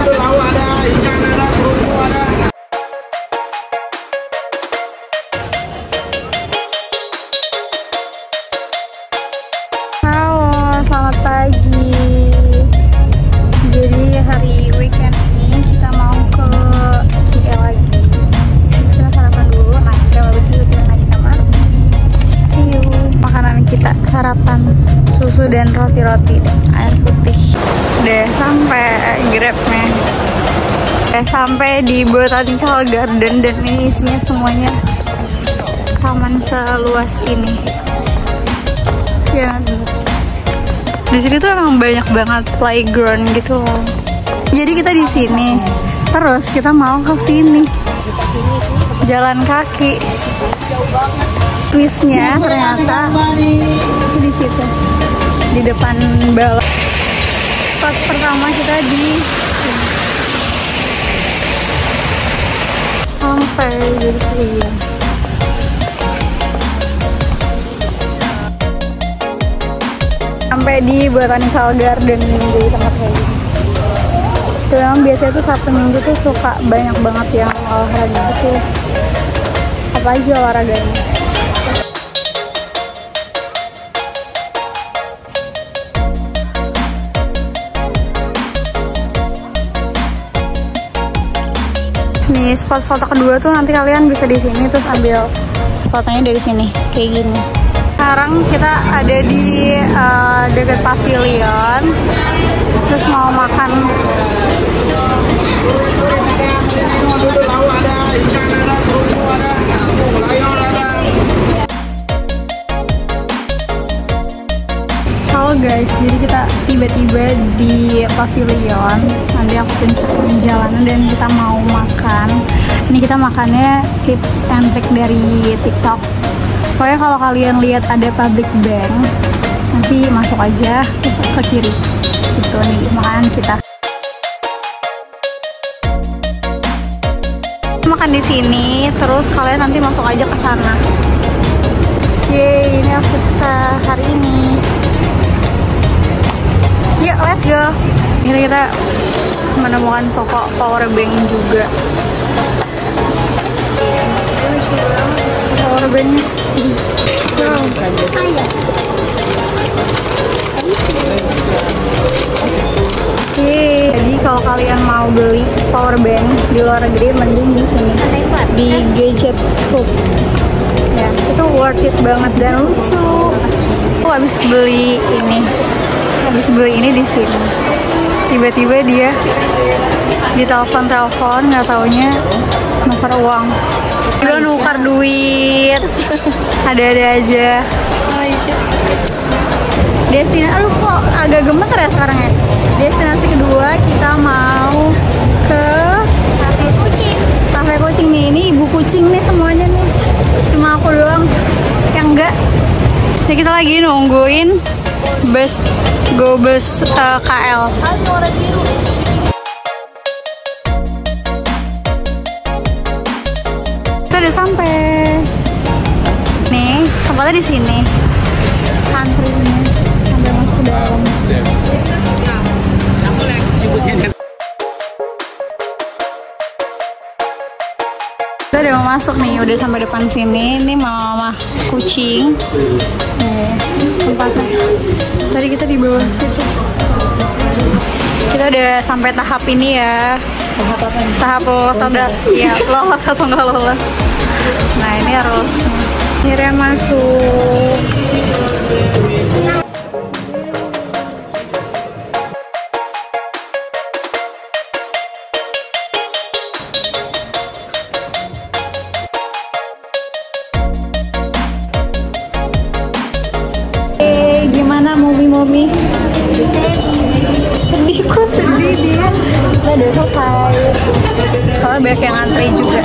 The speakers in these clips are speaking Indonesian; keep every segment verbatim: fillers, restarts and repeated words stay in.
Lauk ada, ikan ada, kerupuk ada. Halo, selamat pagi. Jadi hari weekend ini kita mau ke K L lagi. Terus kita sarapan dulu, nah kita habis itu kita naik kamar. See you. Makanan kita sarapan susu dan roti-roti dan air putih. Udah sampai Grabnya. Udah sampai di Botanical Garden dan ini isinya semuanya taman seluas ini. Ya, di sini tuh emang banyak banget playground gitu loh. Jadi kita di sini, terus kita mau ke sini, jalan kaki. Twistnya ternyata itu di situ, di depan balai. Spot pertama kita di sini. Sampai jadi sini. Sampai di Botanical Garden di tempat kayak gini. Itu memang biasanya tuh Sabtu Minggu tuh suka banyak banget yang olahraga gitu. Apa aja olahraganya. Nih spot foto kedua tuh nanti kalian bisa di sini terus ambil fotonya dari sini kayak gini. Sekarang kita ada di uh, dekat pavilion, terus mau makan. Halo guys, jadi kita tiba-tiba di pavilion. Nanti aku tunjukin jalanan dan kita mau makan. Ini kita makannya tips and trick dari TikTok. Pokoknya kalau kalian lihat ada public bank, nanti masuk aja terus ke kiri. Itu nih makanan kita. Makan di sini, terus kalian nanti masuk aja ke sana. Yeay, ini outfit kita hari ini. Yuk, let's go. Ini kita menemukan toko power bank juga. Power bank. Oke, jadi kalau kalian mau beli power bank di luar negeri, mending di sini di Gadget Hub. Ya, itu worth it banget dan lucu. Aku habis beli ini, habis beli ini di sini. Tiba-tiba dia ditelepon-telepon, nggak taunya nuker uang. Dia nuker duit, ada-ada aja. Destinasi, aduh kok agak gemeter ya sekarang ya. Destinasi kedua kita mau ke kafe kucing. Kafe kucing nih, ini ibu kucing nih semuanya nih. Cuma aku doang yang enggak. Jadi kita lagi nungguin bus go bus uh, K L. Kita udah sampai. Nih, tempatnya di sini. Antrinya sampai masuk ke dalam. Kita udah mau masuk nih, udah sampai depan sini. Ini mama kucing. Nih, tempatnya. Tadi kita di bawah situ. Kita udah sampai tahap ini ya. Tahap apa? Tahap lolos ada. Iya, lolos atau nggak lolos. Nah, ini harus akhirnya masuk. Eh, gimana movie-movie? Sedih kok, sedih dia. Kita udah selesai. Soalnya banyak yang antri juga.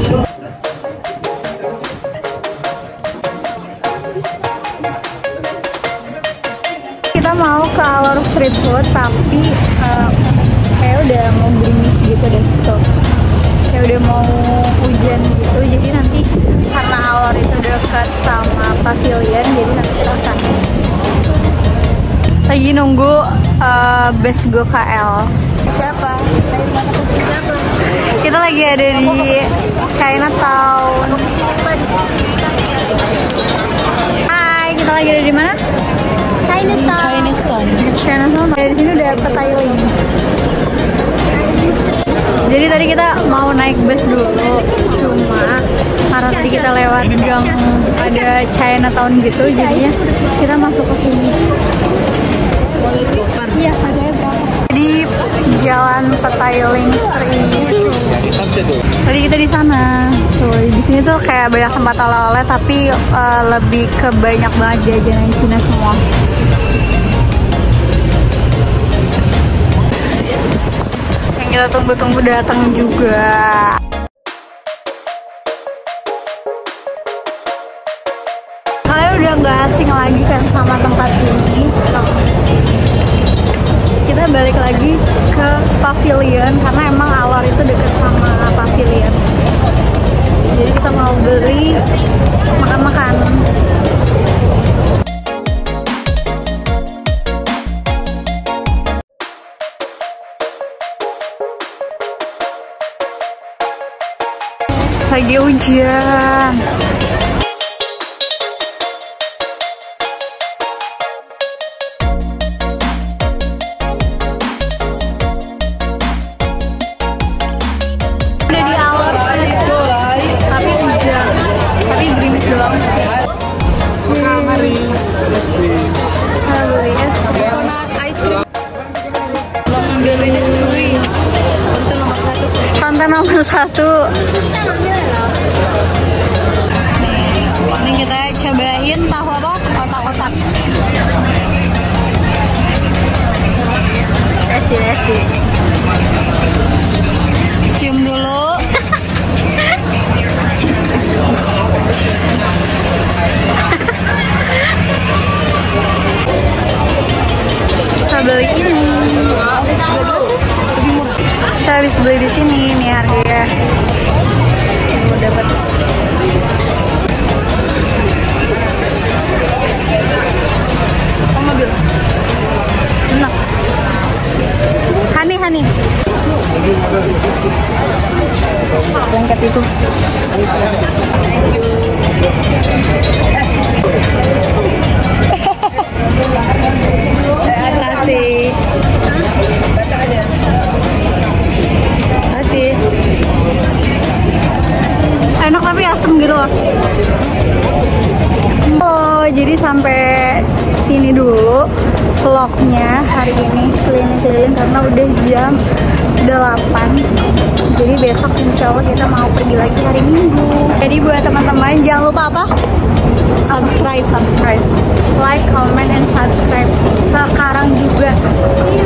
Kita mau ke Alor Street Food, tapi uh, kayak udah mau gerimis gitu deh tuh. Kayak udah mau hujan gitu, jadi nanti karena Alor itu dekat sama pavilion, jadi nanti kita kesana. Lagi nunggu uh, bus go K L. Siapa? Siapa? Kita lagi ada di Chinatown. Hai, kita lagi ada di mana? Chinatown. Chinatown. Chinatown. Dari sini udah Petailing. Jadi tadi kita mau naik bus dulu, cuma karena tadi kita lewat gang ada Chinatown gitu, jadinya kita masuk ke sini. Iya, harganya berapa? Di Jalan Petailing Street. Tadi kita di sana. Tuh, di sini tuh kayak banyak tempat oleh-oleh, tapi uh, lebih ke banyak banget jajanan Cina semua. Yang kita tunggu-tunggu datang juga. Kalian udah nggak asing lagi kan sama tempat ini. Kita balik lagi ke Pavilion karena emang Alor itu deket sama Pavilion. Jadi kita mau beli makan-makan. Lagi hujan. Udah di Alor Street, tapi hujan, tapi gerimis doang sih. Hari es krim. Kita beli es krim. Ice cream. Konten nomor satu. Konten nomor satu. Ini kita cobain tahu apa? Otak-otak. S D S D. Cium dulu. Kita beli ini. Kita habis beli di sini nih harganya. Mau dapat. Oh, mobil. Enak. Hani, Hani. Blanket itu. Kasih. Kasih. Enak tapi asem gitu loh. Oh, jadi sampai sini dulu vlognya hari ini keliling-keliling karena udah jam delapan. Jadi besok insya Allah kita mau pergi lagi hari Minggu. Jadi buat teman-teman jangan lupa apa? Subscribe, subscribe, like, comment, and subscribe sekarang juga. See you.